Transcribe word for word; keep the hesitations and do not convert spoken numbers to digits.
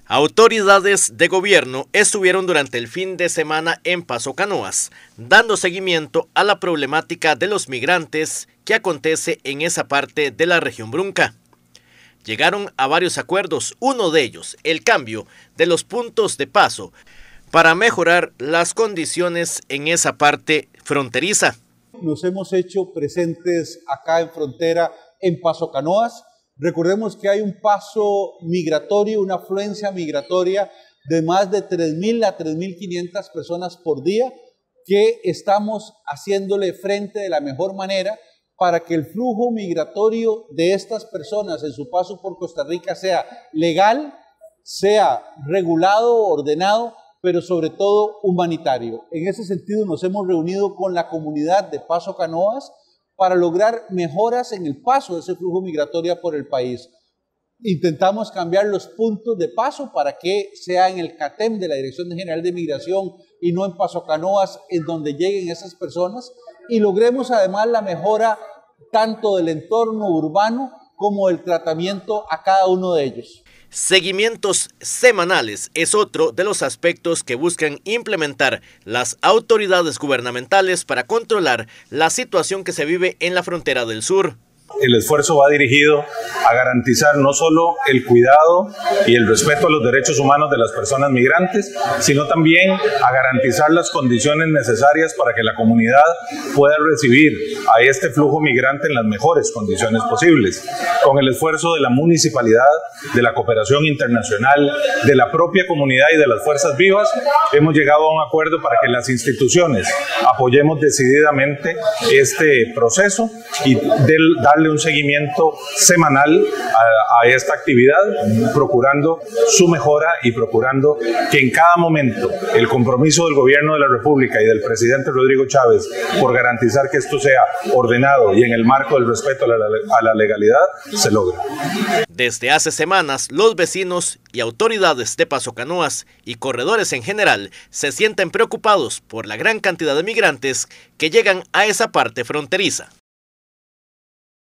Autoridades de gobierno estuvieron durante el fin de semana en Paso Canoas, dando seguimiento a la problemática de los migrantes que acontece en esa parte de la región Brunca. Llegaron a varios acuerdos, uno de ellos, el cambio de los puntos de paso para mejorar las condiciones en esa parte fronteriza. Nos hemos hecho presentes acá en frontera en Paso Canoas. Recordemos que hay un paso migratorio, una afluencia migratoria de más de tres mil a tres mil quinientas personas por día que estamos haciéndole frente de la mejor manera para que el flujo migratorio de estas personas en su paso por Costa Rica sea legal, sea regulado, ordenado, pero sobre todo humanitario. En ese sentido nos hemos reunido con la comunidad de Paso Canoas para lograr mejoras en el paso de ese flujo migratorio por el país. Intentamos cambiar los puntos de paso para que sea en el CATEM de la Dirección General de Migración y no en Paso Canoas, en donde lleguen esas personas, y logremos además la mejora tanto del entorno urbano como del tratamiento a cada uno de ellos. Seguimientos semanales es otro de los aspectos que buscan implementar las autoridades gubernamentales para controlar la situación que se vive en la frontera del sur. El esfuerzo va dirigido a garantizar no solo el cuidado y el respeto a los derechos humanos de las personas migrantes, sino también a garantizar las condiciones necesarias para que la comunidad pueda recibir a este flujo migrante en las mejores condiciones posibles. Con el esfuerzo de la municipalidad, de la cooperación internacional, de la propia comunidad y de las fuerzas vivas, hemos llegado a un acuerdo para que las instituciones apoyemos decididamente este proceso y del, darle un seguimiento semanal a, a esta actividad, procurando su mejora y procurando que en cada momento el compromiso del gobierno de la República y del presidente Rodrigo Chávez por garantizar que esto sea ordenado y en el marco del respeto a la, a la legalidad se logre. Desde hace semanas, los vecinos y autoridades de Paso Canoas y corredores en general se sienten preocupados por la gran cantidad de migrantes que llegan a esa parte fronteriza.